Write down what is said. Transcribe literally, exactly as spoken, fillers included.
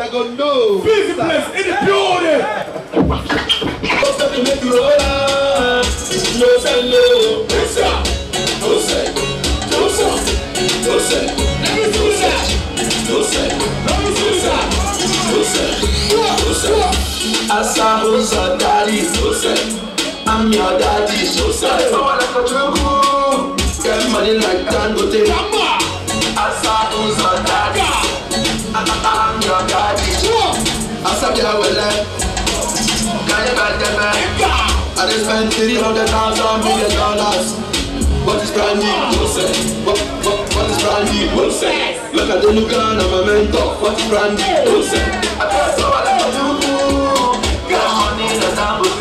I go no. Busy place in the building. What's that to make you roll out? No say no. No say. No say. No say. No say. Let me do that. No say. Let me do that. No say. No say. Asa who's a daddy? No say. I'm your daddy. No say. I wanna go to get money like Dangote. Asa who's a daddy? I'm your daddy. Asa be a well. I just spent three hundred thousand million dollars. What is brand new? No say. What, what, what is brand new? No say. Look at the new gun, I'm a mentor. What is brand new? No say. I can't so I let you. Got money in the